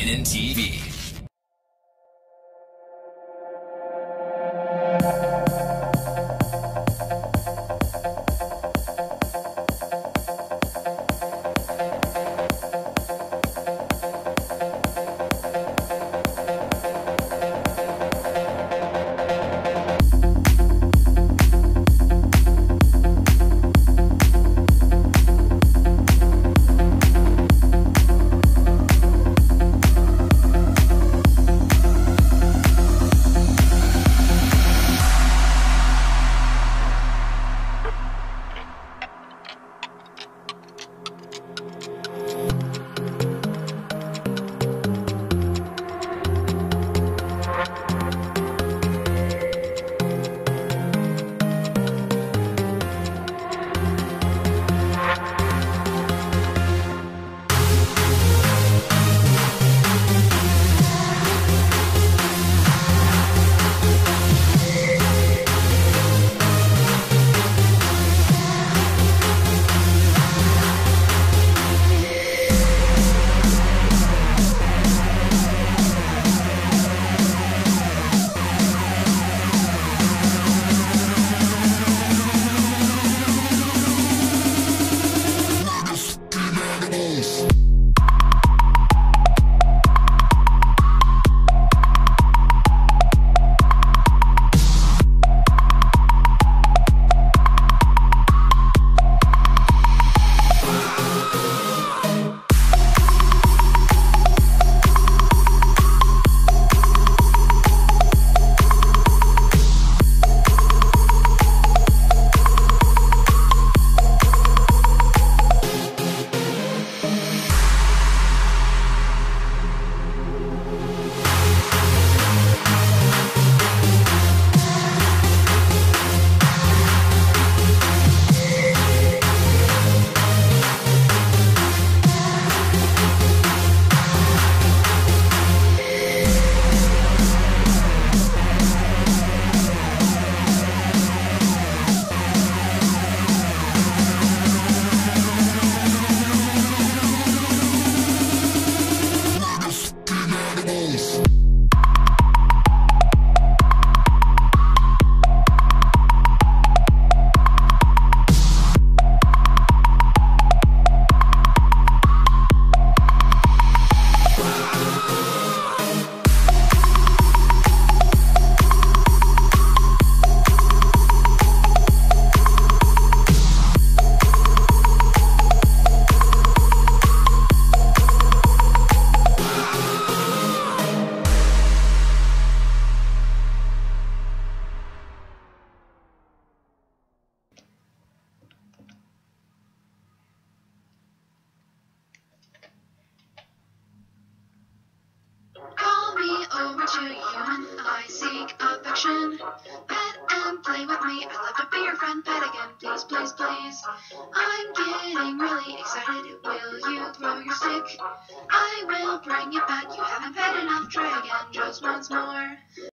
Kanan TV. Call me over to you and I seek affection. Pet and play with me. I love to be your friend. Pet again, please, please, please. I'm getting really excited. Will you throw your stick? I will bring it back. You haven't pet enough. Try again, just once more.